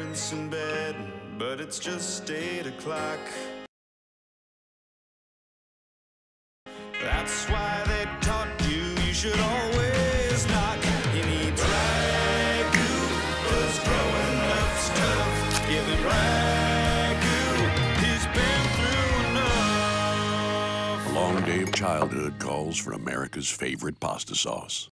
parents in bed, but it's just 8 o'clock. That's why they taught you you should always knock. He needs ragu, 'cause growing up's tough. Give him ragu, he's been through enough. A long day of childhood calls for America's favorite pasta sauce.